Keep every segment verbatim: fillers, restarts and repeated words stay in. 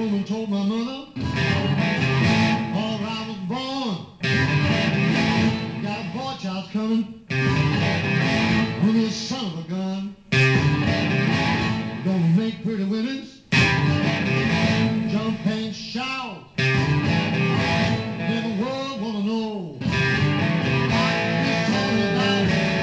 woman told my mother, all I was born, got a boy child's coming with a son of a gun. Gonna make pretty women's jump and shout. Then the world wanna know what it's all about.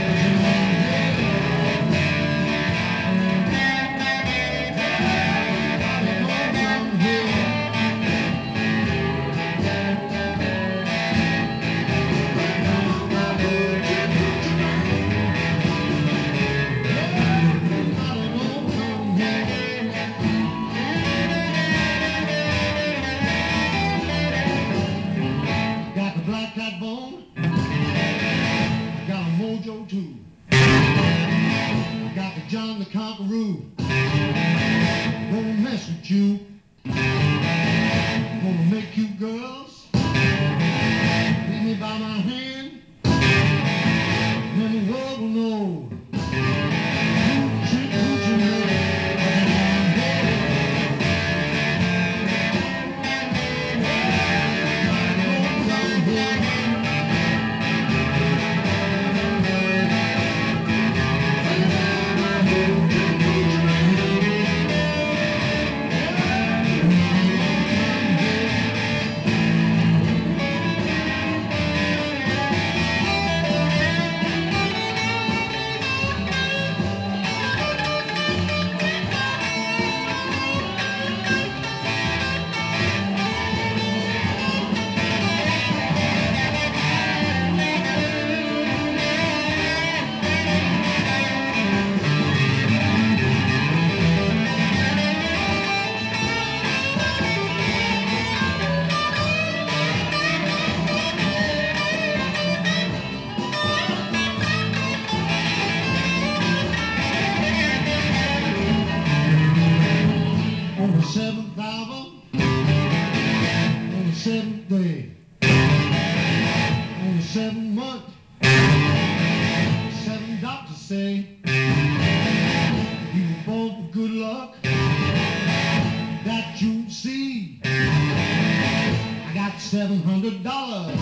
Got the black cat bone, got a mojo too. Got the John the Conqueror, gonna mess with you. Gonna make you girls lead me by my hand, then the world will know. Hoochie, hoochie, know. On the seventh hour, on the seventh day, on the seventh month, seven doctors say you were born for good luck, that you see. I got seven hundred dollars.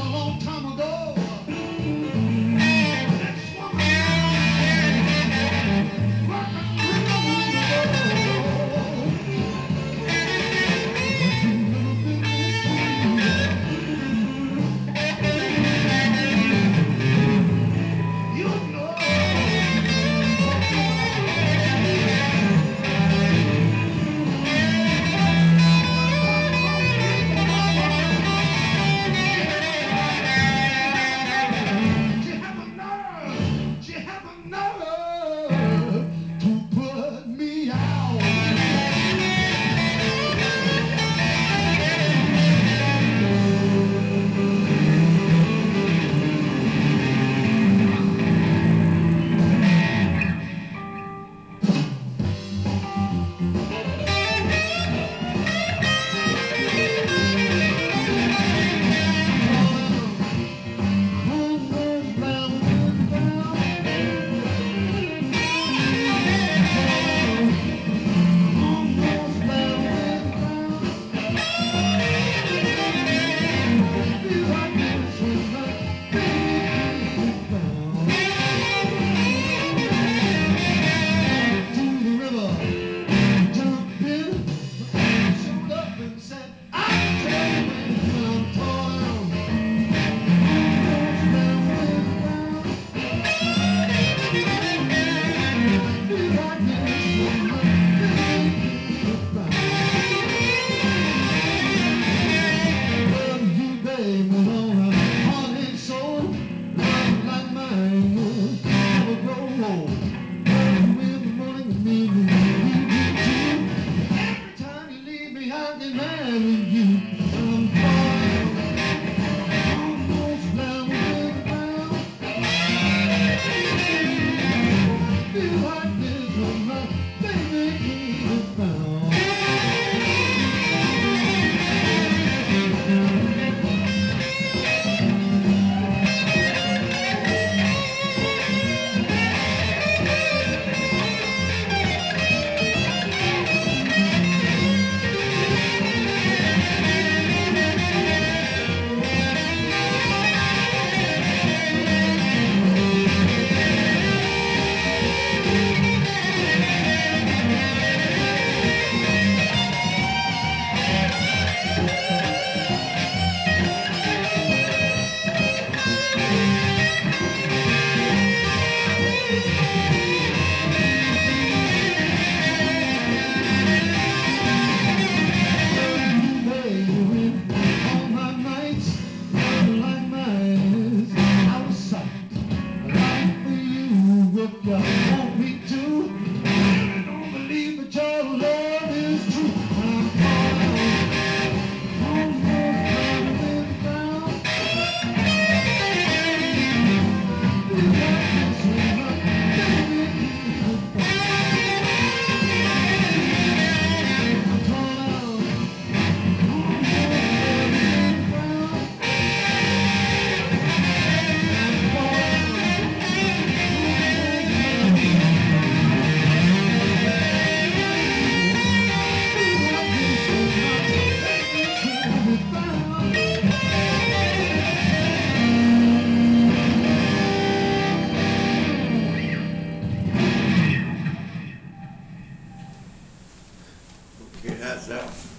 long time ago. That's woman rockin' with the wind you know. She have a nerve, she have a nerve to put me out. Okay, that's that.